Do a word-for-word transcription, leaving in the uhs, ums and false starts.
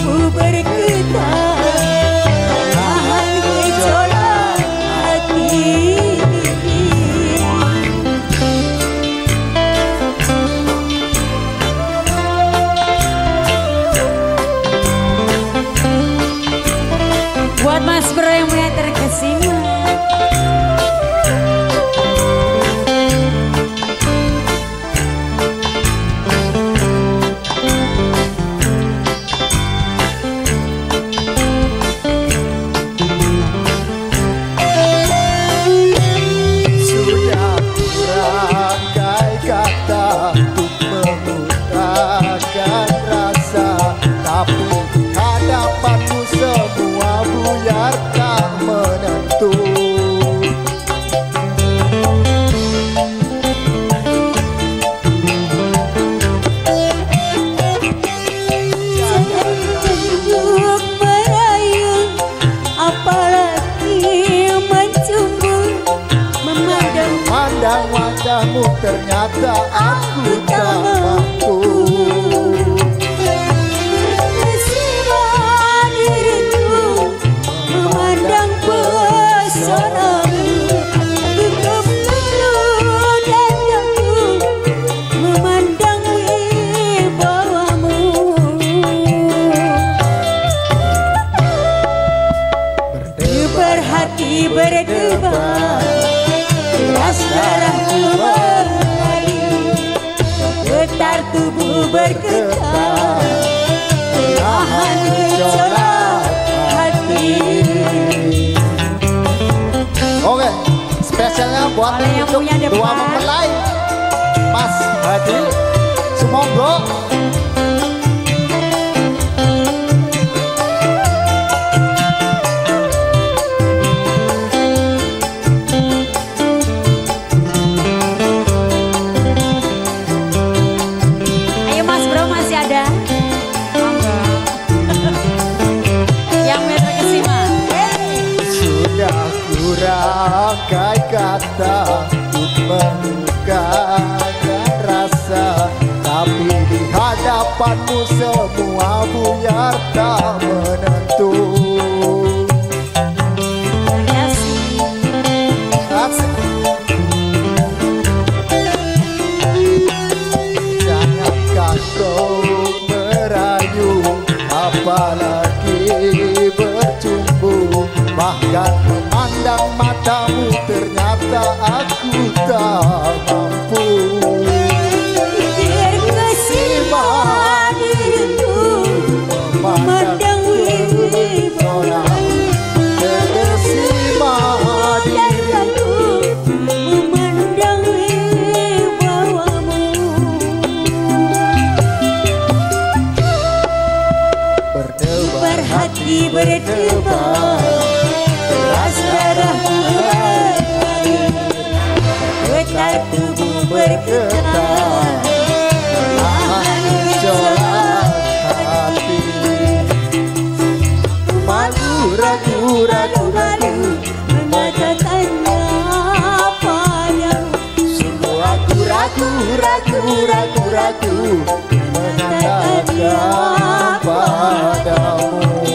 tubuh bergetar, tahan gejolak hati. Buat Mas Bro yang punya terkesima. Wajahmu ternyata aku tak mampu. Terkesima diriku memandang pesonamu, tutup dulu dadaku memandang wibawamu. Berdebar hati berdebar, deras darahku mengalir, getar tubuh bergetar, tahan gejolak hati. Oke, spesialnya buat untuk dua mempelai, Mas Hadi Sumonggo. Rangkai kata untuk mengungkapkan rasa, tapi di hadapanmu semua buyar tak menentu. Jangankan kau merayu, apalagi bercumbu, bahkan memandang matamu ternyata aku tak mampu. Terkesima diriku memandang wibawamu, terkesima diriku memandang wibawamu. Berdebar hati berdebar, deras darahku mengalir, getar tubuh bergetar, tahan gejolak hati. Malu, ragu, ragu, malu mengatakannya padamu. Sungguh aku ragu, ragu, ragu, ragu mengatakannya padamu.